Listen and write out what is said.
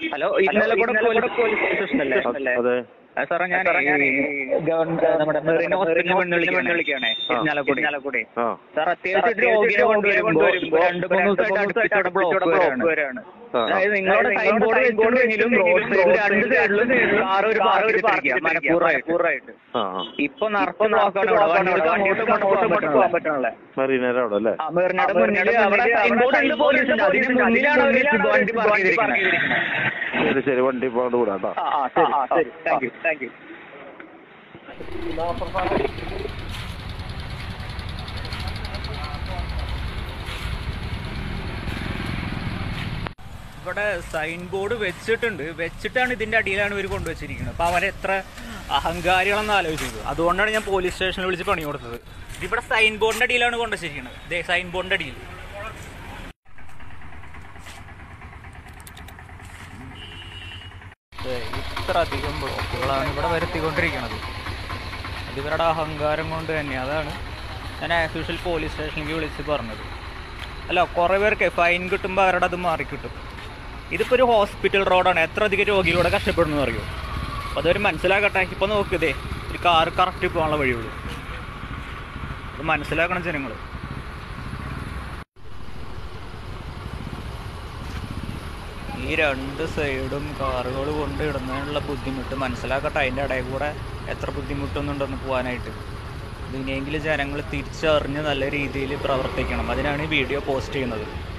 Hello, ഇന്നലെ കൂടെ police സ്റ്റേഷനല്ലേ? അതെ സാറേ, ഞാൻ നമ്മുടെ മെറീന ഹോസ്പിറ്റലിൽ വിളിക്കുകയാണേ, ഇരിഞ്ഞാലക്കുടി. സാർ, അത്യാവശ്യം രോഗിയെ കൊണ്ടുവരുമ്പോ 2-3 ദിവസമായിട്ട് അടുപ്പിച്ച് ബ്ലോക്ക് വരാണ്. അതായത് നിങ്ങളുടെ സൈൻ ബോർഡ് വെച്ചിട്ടുണ്ടെങ്കിലും റോഡ് സൈഡ് 2 സൈഡിലും കാർ ഒരു പാർക്ക് മനഃപൂർവ്വമായിട്ട്. ഇപ്പൊ നിറച്ച് ബ്ലോക്കാണ്. അങ്ങോട്ടും പോകാൻ പറ്റണല്ലേ? മെറീനയുടെ അവിടെ അല്ലേ? മെറീനയുടെ മുന്നിൽ അവിടെ സൈൻ ബോർഡ് ഉണ്ട്, പോലീസിന്റെ. അതിന് മുന്നിലാണ് അവർ വണ്ടി പാർക്ക് ചെയ്തിരിക്കുന്നത്. ശരി, വണ്ടി പോകേണ്ട കൂടാ കേട്ടോ. ശരി, താങ്ക് യു. ഇവിടെ സൈൻ ബോർഡ് വെച്ചിട്ടാണ് ഇതിന്റെ അടിയിലാണ് ഇവർ കൊണ്ടുവച്ചിരിക്കുന്നത്. അപ്പൊ അവരെത്ര അഹങ്കാരികളെന്ന് ആലോചിച്ചത്. അതുകൊണ്ടാണ് ഞാൻ പോലീസ് സ്റ്റേഷനിൽ വിളിച്ച് പണി കൊടുത്തത്. ഇവിടെ സൈൻ ബോർഡിന്റെ അടിയിലാണ് കൊണ്ടുവച്ചിരിക്കുന്നത്. സൈൻ ബോർഡിന്റെ അടിയിൽ ഇത്ര അധികം ബ്ലോക്കുകളാണ് ഇവിടെ വരുത്തിക്കൊണ്ടിരിക്കുന്നത്. അത് ഇവരുടെ അഹങ്കാരം കൊണ്ട് തന്നെ. അതാണ് ഞാൻ ആസ് യൂഷ്വൽ പോലീസ് സ്റ്റേഷനിലേക്ക് വിളിച്ച് പറഞ്ഞത്. അല്ല, കുറേ പേർക്ക് ഫൈൻ കിട്ടുമ്പോൾ അവരുടെ അത് മാറിക്കിട്ടും. ഇതിപ്പോൾ ഒരു ഹോസ്പിറ്റൽ റോഡാണ്. എത്ര അധികം രോഗികളോടെ കഷ്ടപ്പെടുന്നു അറിയോ? അപ്പോൾ അതൊരു മനസ്സിലാക്കട്ടെ. ഇപ്പോൾ നോക്കിയതേ, ഒരു കാർ കറക്റ്റ് പോകാനുള്ള വഴിയുള്ളൂ. അത് മനസ്സിലാക്കണം ജനങ്ങൾ. ഈ 2 സൈഡും കാറുകൾ കൊണ്ട് ഇടുന്നതിനുള്ള ബുദ്ധിമുട്ട് മനസ്സിലാക്കട്ടെ. അതിൻ്റെ ഇടയിൽ കൂടെ എത്ര ബുദ്ധിമുട്ടൊന്നുണ്ടെന്ന് പോകാനായിട്ട്. ഇതിനെങ്കിലും ജനങ്ങൾ തിരിച്ചറിഞ്ഞ് നല്ല രീതിയിൽ പ്രവർത്തിക്കണം. അതിനാണ് ഈ വീഡിയോ പോസ്റ്റ് ചെയ്യുന്നത്.